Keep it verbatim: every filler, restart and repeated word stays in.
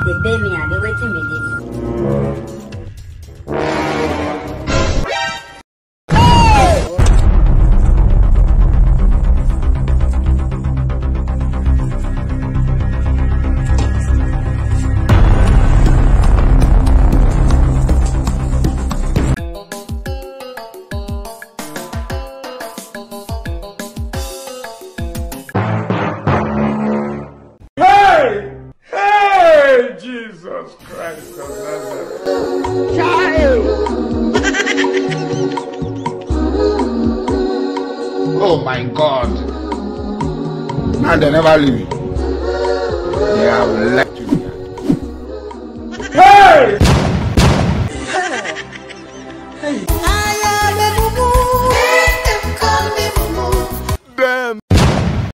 they pay me and they waiting me this. Jesus Christ of Nazareth. Child! Oh my God. And they never leave me. They have left you. Hey!